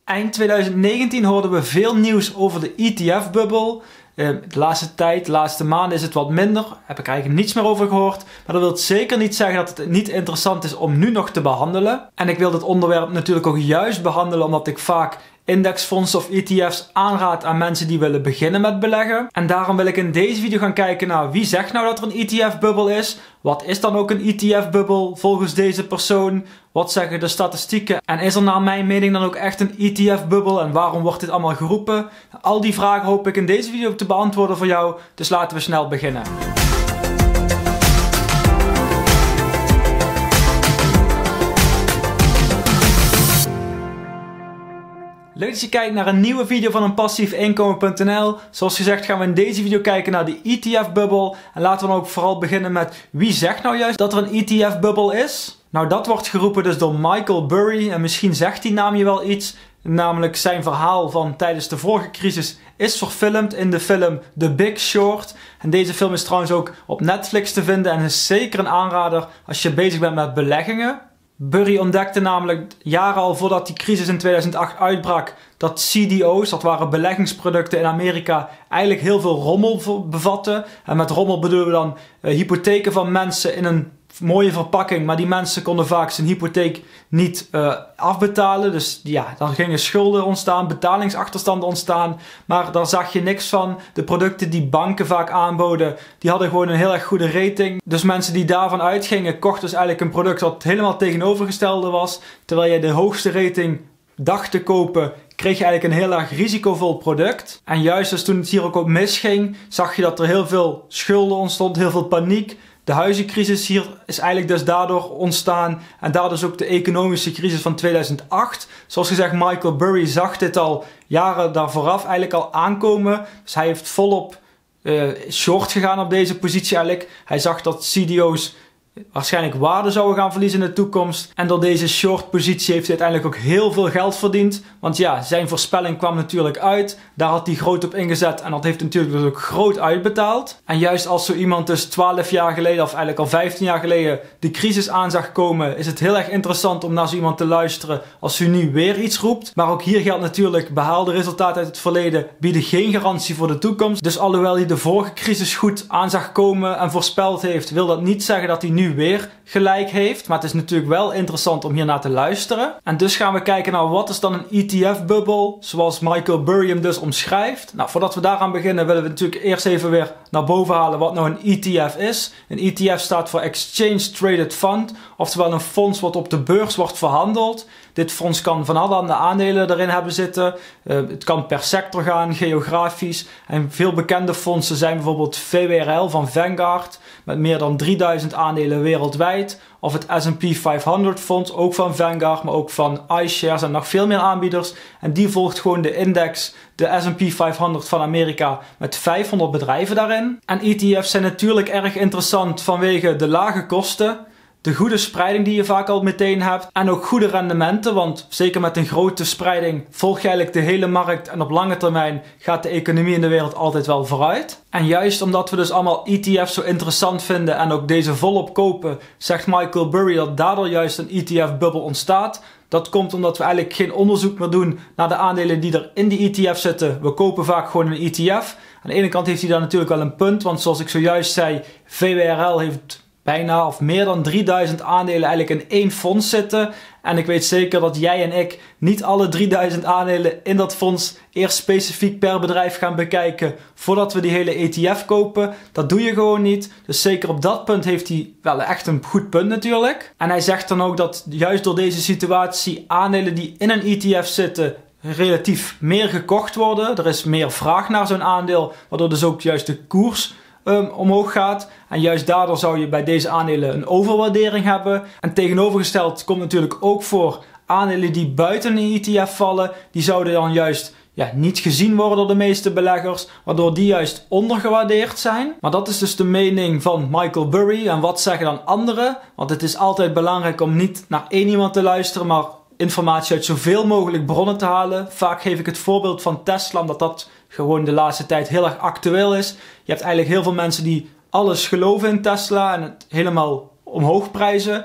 Eind 2019 hoorden we veel nieuws over de ETF-bubbel. De laatste tijd, de laatste maanden is het wat minder. Heb ik eigenlijk niets meer over gehoord. Maar dat wil zeker niet zeggen dat het niet interessant is om nu nog te behandelen. En ik wil dit onderwerp natuurlijk ook juist behandelen omdat ik vaak indexfondsen of ETF's aanraad aan mensen die willen beginnen met beleggen. En daarom wil ik in deze video gaan kijken naar wie zegt nou dat er een ETF-bubbel is. Wat is dan ook een ETF-bubbel volgens deze persoon? Wat zeggen de statistieken? En is er naar mijn mening dan ook echt een ETF-bubbel? En waarom wordt dit allemaal geroepen? Al die vragen hoop ik in deze video te beantwoorden voor jou. Dus laten we snel beginnen. Leuk dat je kijkt naar een nieuwe video van passiefinkomen.nl. Zoals gezegd gaan we in deze video kijken naar de ETF-bubbel. En laten we dan ook vooral beginnen met wie zegt nou juist dat er een ETF-bubbel is? Nou, dat wordt geroepen dus door Michael Burry. En misschien zegt die naam je wel iets. Namelijk zijn verhaal van tijdens de vorige crisis is verfilmd in de film The Big Short. En deze film is trouwens ook op Netflix te vinden en is zeker een aanrader als je bezig bent met beleggingen. Burry ontdekte namelijk jaren al voordat die crisis in 2008 uitbrak dat CDO's, dat waren beleggingsproducten in Amerika, eigenlijk heel veel rommel bevatten. En met rommel bedoelen we dan hypotheken van mensen in een mooie verpakking, maar die mensen konden vaak zijn hypotheek niet afbetalen. Dus ja, dan gingen schulden ontstaan, betalingsachterstanden ontstaan, maar daar zag je niks van. De producten die banken vaak aanboden, die hadden gewoon een heel erg goede rating. Dus mensen die daarvan uitgingen, kochten dus eigenlijk een product wat helemaal tegenovergestelde was. Terwijl je de hoogste rating dacht te kopen, kreeg je eigenlijk een heel erg risicovol product. En juist dus toen het hier ook op misging, zag je dat er heel veel schulden ontstond, heel veel paniek. De huizencrisis hier is eigenlijk dus daardoor ontstaan en daardoor dus ook de economische crisis van 2008. Zoals gezegd, Michael Burry zag dit al jaren daar vooraf eigenlijk al aankomen. Dus hij heeft volop short gegaan op deze positie eigenlijk. Hij zag dat CDO's waarschijnlijk waarde zouden gaan verliezen in de toekomst. En door deze short positie heeft hij uiteindelijk ook heel veel geld verdiend. Want ja, zijn voorspelling kwam natuurlijk uit. Daar had hij groot op ingezet en dat heeft natuurlijk dus ook groot uitbetaald. En juist als zo iemand dus 12 jaar geleden of eigenlijk al 15 jaar geleden de crisis aan zag komen, is het heel erg interessant om naar zo iemand te luisteren als u nu weer iets roept. Maar ook hier geldt natuurlijk, behaalde resultaten uit het verleden bieden geen garantie voor de toekomst. Dus alhoewel hij de vorige crisis goed aan zag komen en voorspeld heeft, wil dat niet zeggen dat hij nu weer gelijk heeft. Maar het is natuurlijk wel interessant om hier naar te luisteren. En dus gaan we kijken naar wat is dan een ETF-bubbel, zoals Michael Burry hem dus omschrijft. Nou, voordat we daaraan beginnen willen we natuurlijk eerst even weer naar boven halen wat nou een ETF is. Een ETF staat voor Exchange Traded Fund, oftewel een fonds wat op de beurs wordt verhandeld. Dit fonds kan van allerhande aandelen erin hebben zitten. Het kan per sector gaan, geografisch. En veel bekende fondsen zijn bijvoorbeeld VWRL van Vanguard, met meer dan 3000 aandelen wereldwijd. Of het S&P 500 fonds, ook van Vanguard, maar ook van iShares en nog veel meer aanbieders. En die volgt gewoon de index, de S&P 500 van Amerika, met 500 bedrijven daarin. En ETF's zijn natuurlijk erg interessant vanwege de lage kosten, de goede spreiding die je vaak al meteen hebt en ook goede rendementen, want zeker met een grote spreiding volg je eigenlijk de hele markt en op lange termijn gaat de economie in de wereld altijd wel vooruit. En juist omdat we dus allemaal ETF's zo interessant vinden en ook deze volop kopen, zegt Michael Burry dat daardoor juist een ETF-bubbel ontstaat. Dat komt omdat we eigenlijk geen onderzoek meer doen naar de aandelen die er in die ETF zitten. We kopen vaak gewoon een ETF. Aan de ene kant heeft hij daar natuurlijk wel een punt, want zoals ik zojuist zei, VWRL heeft bijna of meer dan 3000 aandelen eigenlijk in één fonds zitten. En ik weet zeker dat jij en ik niet alle 3000 aandelen in dat fonds eerst specifiek per bedrijf gaan bekijken voordat we die hele ETF kopen. Dat doe je gewoon niet. Dus zeker op dat punt heeft hij wel echt een goed punt natuurlijk. En hij zegt dan ook dat juist door deze situatie aandelen die in een ETF zitten relatief meer gekocht worden. Er is meer vraag naar zo'n aandeel, waardoor dus ook juist de koers omhoog gaat. En juist daardoor zou je bij deze aandelen een overwaardering hebben. En tegenovergesteld komt natuurlijk ook voor aandelen die buiten een ETF vallen. Die zouden dan juist niet gezien worden door de meeste beleggers, waardoor die juist ondergewaardeerd zijn. Maar dat is dus de mening van Michael Burry. En wat zeggen dan anderen? Want het is altijd belangrijk om niet naar één iemand te luisteren, maar informatie uit zoveel mogelijk bronnen te halen. Vaak geef ik het voorbeeld van Tesla, omdat dat gewoon de laatste tijd heel erg actueel is. Je hebt eigenlijk heel veel mensen die alles geloven in Tesla en het helemaal omhoog prijzen.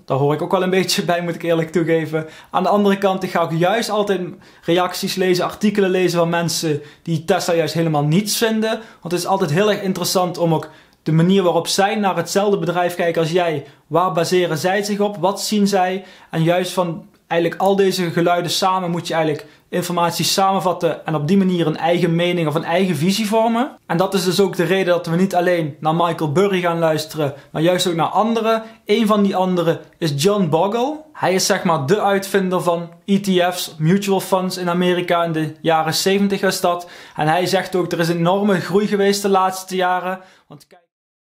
Daar hoor ik ook wel een beetje bij, moet ik eerlijk toegeven. Aan de andere kant, ik ga ook juist altijd reacties lezen, artikelen lezen van mensen die Tesla juist helemaal niets vinden. Want het is altijd heel erg interessant om ook de manier waarop zij naar hetzelfde bedrijf kijken als jij. Waar baseren zij zich op? Wat zien zij? En juist van eigenlijk al deze geluiden samen moet je eigenlijk informatie samenvatten en op die manier een eigen mening of een eigen visie vormen. En dat is dus ook de reden dat we niet alleen naar Michael Burry gaan luisteren, maar juist ook naar anderen. Een van die anderen is John Bogle. Hij is zeg maar de uitvinder van ETF's, mutual funds in Amerika in de jaren 70 was dat. En hij zegt ook, er is een enorme groei geweest de laatste jaren. Want kijk,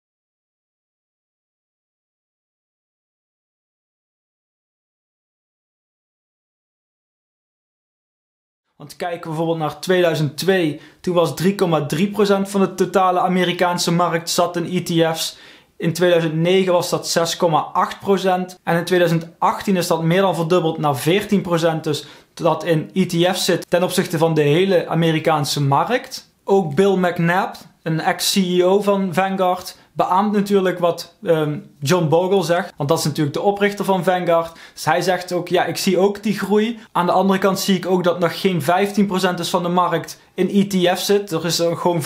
kijken we bijvoorbeeld naar 2002, toen was 3,3% van de totale Amerikaanse markt zat in ETF's. In 2009 was dat 6,8% en in 2018 is dat meer dan verdubbeld naar 14%, dus dat in ETF's zit ten opzichte van de hele Amerikaanse markt. Ook Bill McNabb, een ex-CEO van Vanguard, beaamt natuurlijk wat John Bogle zegt, want dat is natuurlijk de oprichter van Vanguard. Dus hij zegt ook, ja, ik zie ook die groei. Aan de andere kant zie ik ook dat nog geen 15% is van de markt in ETF zit. Er is er gewoon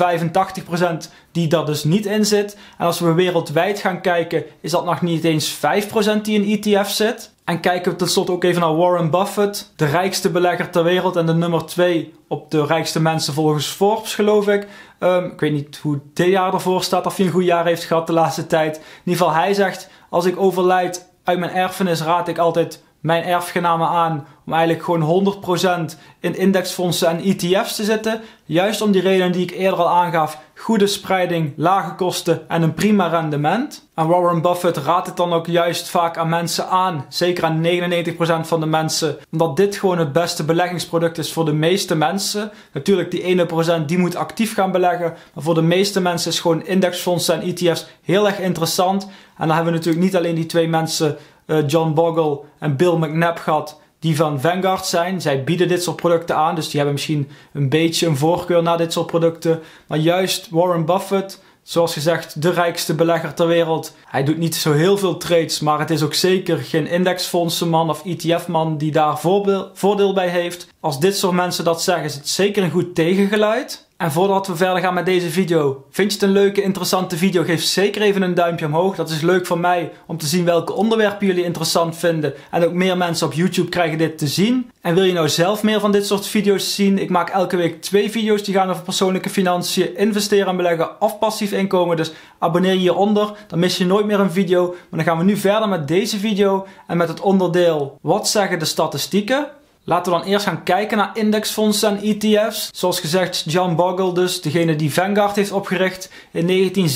85% die daar dus niet in zit. En als we wereldwijd gaan kijken, is dat nog niet eens 5% die in ETF zit. En kijken we tenslotte ook even naar Warren Buffett, de rijkste belegger ter wereld en de nummer 2 op de rijkste mensen volgens Forbes, geloof ik. Ik weet niet hoe dit jaar ervoor staat, of hij een goed jaar heeft gehad de laatste tijd. In ieder geval, hij zegt, als ik overlijd uit mijn erfenis, raad ik altijd mijn erfgenamen aan om eigenlijk gewoon 100% in indexfondsen en ETF's te zitten. Juist om die redenen die ik eerder al aangaf. Goede spreiding, lage kosten en een prima rendement. En Warren Buffett raadt het dan ook juist vaak aan mensen aan. Zeker aan 99% van de mensen. Omdat dit gewoon het beste beleggingsproduct is voor de meeste mensen. Natuurlijk die 1% die moet actief gaan beleggen. Maar voor de meeste mensen is gewoon indexfondsen en ETF's heel erg interessant. En dan hebben we natuurlijk niet alleen die twee mensen, John Bogle en Bill McNabb, gehad, die van Vanguard zijn. Zij bieden dit soort producten aan, dus die hebben misschien een beetje een voorkeur naar dit soort producten. Maar juist Warren Buffett, zoals gezegd, de rijkste belegger ter wereld. Hij doet niet zo heel veel trades, maar het is ook zeker geen indexfondsenman of ETF-man die daar voordeel bij heeft. Als dit soort mensen dat zeggen, is het zeker een goed tegengeluid. En voordat we verder gaan met deze video, vind je het een leuke, interessante video? Geef zeker even een duimpje omhoog. Dat is leuk voor mij om te zien welke onderwerpen jullie interessant vinden. En ook meer mensen op YouTube krijgen dit te zien. En wil je nou zelf meer van dit soort video's zien? Ik maak elke week 2 video's die gaan over persoonlijke financiën, investeren en beleggen of passief inkomen. Dus abonneer je hieronder, dan mis je nooit meer een video. Maar dan gaan we nu verder met deze video en met het onderdeel wat zeggen de statistieken. Laten we dan eerst gaan kijken naar indexfondsen en ETF's. Zoals gezegd, John Bogle dus, degene die Vanguard heeft opgericht. In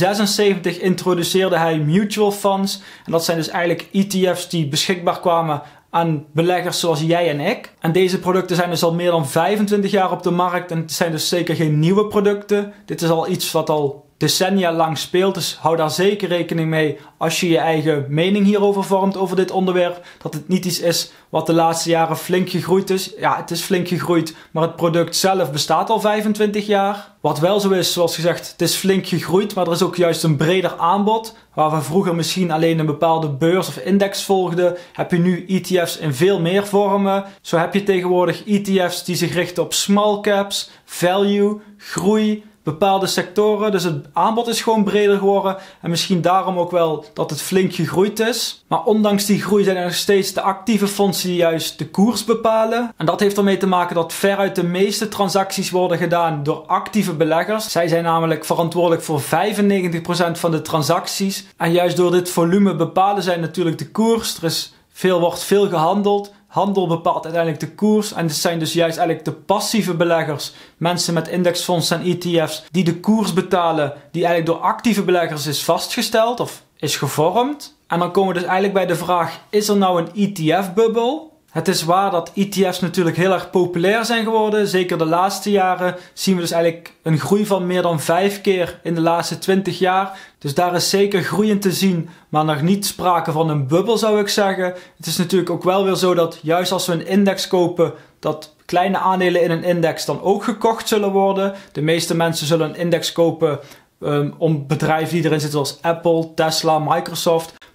1976 introduceerde hij mutual funds. En dat zijn dus eigenlijk ETF's die beschikbaar kwamen aan beleggers zoals jij en ik. En deze producten zijn dus al meer dan 25 jaar op de markt. En het zijn dus zeker geen nieuwe producten. Dit is al iets wat al decennia lang speelt, dus hou daar zeker rekening mee als je je eigen mening hierover vormt over dit onderwerp. Dat het niet iets is wat de laatste jaren flink gegroeid is. Ja, het is flink gegroeid, maar het product zelf bestaat al 25 jaar. Wat wel zo is, zoals gezegd, het is flink gegroeid, maar er is ook juist een breder aanbod. Waar we vroeger misschien alleen een bepaalde beurs of index volgden, heb je nu ETF's in veel meer vormen. Zo heb je tegenwoordig ETF's die zich richten op small caps, value, groei, bepaalde sectoren. Dus het aanbod is gewoon breder geworden. En misschien daarom ook wel dat het flink gegroeid is. Maar ondanks die groei zijn er nog steeds de actieve fondsen die juist de koers bepalen. En dat heeft ermee te maken dat veruit de meeste transacties worden gedaan door actieve beleggers. Zij zijn namelijk verantwoordelijk voor 95% van de transacties. En juist door dit volume bepalen zij natuurlijk de koers. Wordt veel gehandeld. Handel bepaalt uiteindelijk de koers en dit zijn dus juist eigenlijk de passieve beleggers, mensen met indexfondsen en ETF's, die de koers betalen die eigenlijk door actieve beleggers is vastgesteld of is gevormd. En dan komen we dus eigenlijk bij de vraag, is er nou een ETF-bubbel? Het is waar dat ETF's natuurlijk heel erg populair zijn geworden. Zeker de laatste jaren zien we dus eigenlijk een groei van meer dan 5 keer in de laatste 20 jaar. Dus daar is zeker groei in te zien, maar nog niet sprake van een bubbel zou ik zeggen. Het is natuurlijk ook wel weer zo dat juist als we een index kopen, dat kleine aandelen in een index dan ook gekocht zullen worden. De meeste mensen zullen een index kopen om bedrijven die erin zitten zoals Apple, Tesla, Microsoft.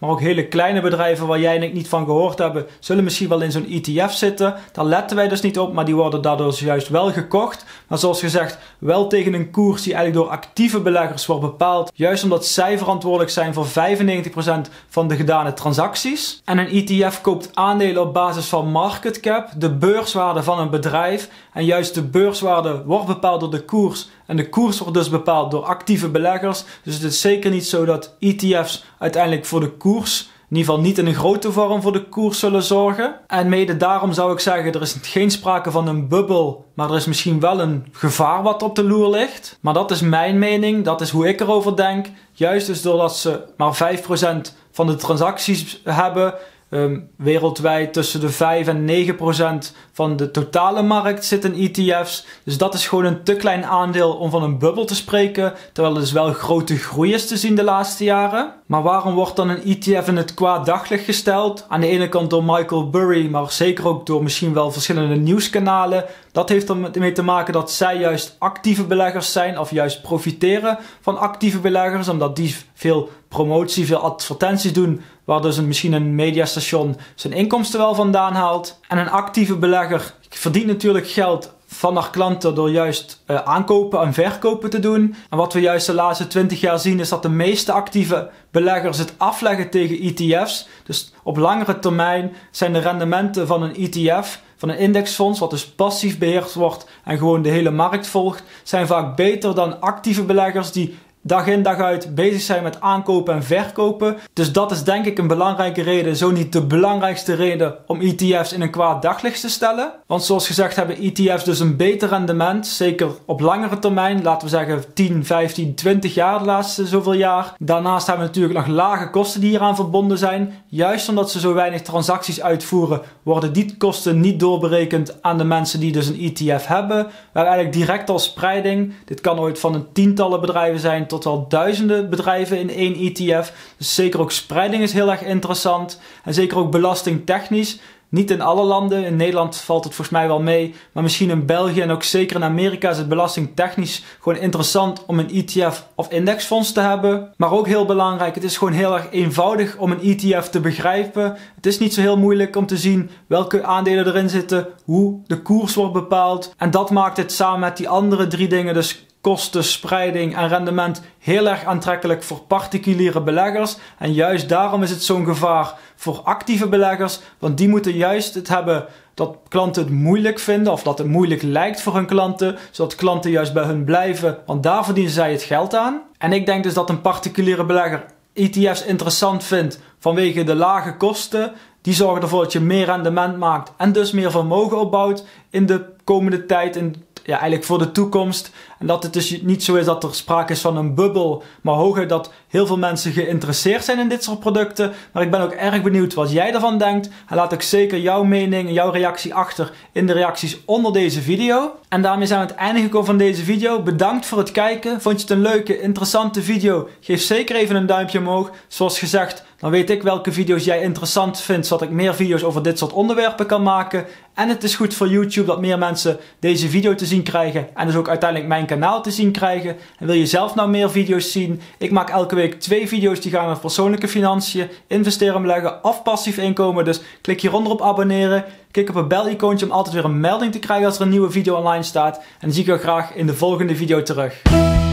maar ook hele kleine bedrijven waar jij en ik niet van gehoord hebben, zullen misschien wel in zo'n ETF zitten. Daar letten wij dus niet op, maar die worden daardoor juist wel gekocht. Maar zoals gezegd, wel tegen een koers die eigenlijk door actieve beleggers wordt bepaald. Juist omdat zij verantwoordelijk zijn voor 95% van de gedane transacties. En een ETF koopt aandelen op basis van market cap, de beurswaarde van een bedrijf. En juist de beurswaarde wordt bepaald door de koers. En de koers wordt dus bepaald door actieve beleggers. Dus het is zeker niet zo dat ETF's uiteindelijk voor de koers, in ieder geval niet in een grote vorm voor de koers, zullen zorgen. En mede daarom zou ik zeggen, er is geen sprake van een bubbel, maar er is misschien wel een gevaar wat op de loer ligt. Maar dat is mijn mening, dat is hoe ik erover denk. Juist dus doordat ze maar 5% van de transacties hebben, wereldwijd tussen de 5 en 9% van de totale markt zit in ETF's. Dus dat is gewoon een te klein aandeel om van een bubbel te spreken, terwijl er dus wel grote groei is te zien de laatste jaren. Maar waarom wordt dan een ETF in het kwaad daglicht gesteld? Aan de ene kant door Michael Burry, maar zeker ook door misschien wel verschillende nieuwskanalen. Dat heeft ermee te maken dat zij juist actieve beleggers zijn, of juist profiteren van actieve beleggers, omdat die veel promotie, veel advertenties doen, waar dus misschien een mediastation zijn inkomsten wel vandaan haalt. En een actieve belegger verdient natuurlijk geld van haar klanten door juist aankopen en verkopen te doen. En wat we juist de laatste 20 jaar zien is dat de meeste actieve beleggers het afleggen tegen ETF's. Dus op langere termijn zijn de rendementen van een ETF, van een indexfonds, wat dus passief beheerd wordt en gewoon de hele markt volgt, zijn vaak beter dan actieve beleggers die dag in dag uit bezig zijn met aankopen en verkopen. Dus dat is denk ik een belangrijke reden, zo niet de belangrijkste reden om ETF's in een kwaad daglicht te stellen. Want zoals gezegd hebben ETF's dus een beter rendement, zeker op langere termijn, laten we zeggen 10, 15, 20 jaar de laatste zoveel jaar. Daarnaast hebben we natuurlijk nog lage kosten die hieraan verbonden zijn. Juist omdat ze zo weinig transacties uitvoeren, worden die kosten niet doorberekend aan de mensen die dus een ETF hebben. We hebben eigenlijk direct al spreiding. Dit kan ooit van een tientallen bedrijven zijn tot wel duizenden bedrijven in één ETF. Dus zeker ook spreiding is heel erg interessant. En zeker ook belastingtechnisch. Niet in alle landen. In Nederland valt het volgens mij wel mee. Maar misschien in België en ook zeker in Amerika is het belastingtechnisch gewoon interessant om een ETF of indexfonds te hebben. Maar ook heel belangrijk, het is gewoon heel erg eenvoudig om een ETF te begrijpen. Het is niet zo heel moeilijk om te zien welke aandelen erin zitten, hoe de koers wordt bepaald. En dat maakt het samen met die andere drie dingen, dus kosten, spreiding en rendement, heel erg aantrekkelijk voor particuliere beleggers. En juist daarom is het zo'n gevaar voor actieve beleggers, want die moeten juist het hebben dat klanten het moeilijk vinden, of dat het moeilijk lijkt voor hun klanten, zodat klanten juist bij hun blijven, want daar verdienen zij het geld aan. En ik denk dus dat een particuliere belegger ETF's interessant vindt vanwege de lage kosten. Die zorgen ervoor dat je meer rendement maakt en dus meer vermogen opbouwt in de komende tijd, eigenlijk voor de toekomst. En dat het dus niet zo is dat er sprake is van een bubbel, maar hooguit dat heel veel mensen geïnteresseerd zijn in dit soort producten. Maar ik ben ook erg benieuwd wat jij ervan denkt. En laat ook zeker jouw mening en jouw reactie achter in de reacties onder deze video. En daarmee zijn we aan het einde gekomen van deze video. Bedankt voor het kijken. Vond je het een leuke, interessante video? Geef zeker even een duimpje omhoog. Zoals gezegd, dan weet ik welke video's jij interessant vindt, zodat ik meer video's over dit soort onderwerpen kan maken. En het is goed voor YouTube dat meer mensen deze video te zien krijgen en dus ook uiteindelijk mijn kanaal te zien krijgen. En wil je zelf nou meer video's zien? Ik maak elke week 2 video's die gaan over persoonlijke financiën, investeren, beleggen of passief inkomen. Dus klik hieronder op abonneren. Klik op het bel-icoontje om altijd weer een melding te krijgen als er een nieuwe video online staat. En dan zie ik jou graag in de volgende video terug.